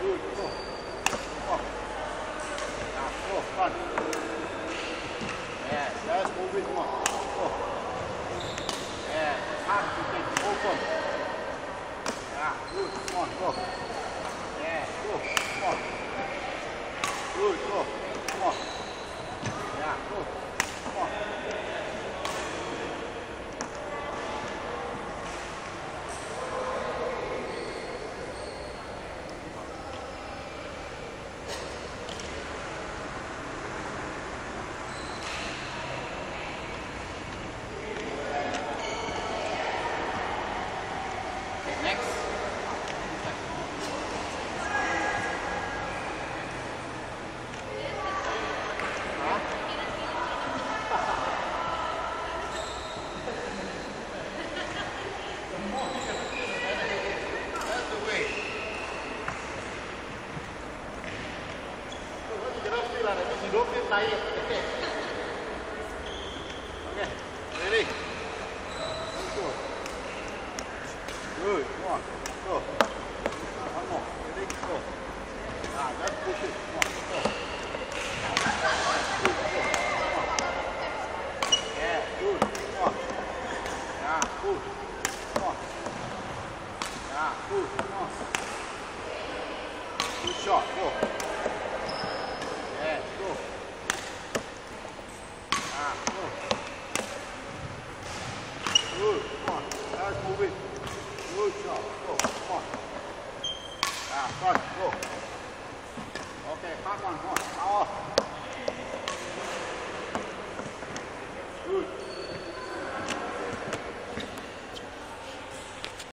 good, go. Come on. Yeah, go, run. Yeah, just move it more. Go. Yeah, hard to get open. Yeah, good, come on, go. Yeah, go, come on. Good, go, come on. Yeah, go, come on. Next. That's the way. You don't feel like that. You don't feel tired. Okay. Ready? Let's go. Good. Come on. Go. One more. Ready? Go. Ah, let's push it. Come on. Go. Good. Go. Come on. Yeah. Good. Come on. Yeah. Good. Come on. Yeah. Good. Come on. Good shot. Go. Yeah. Go.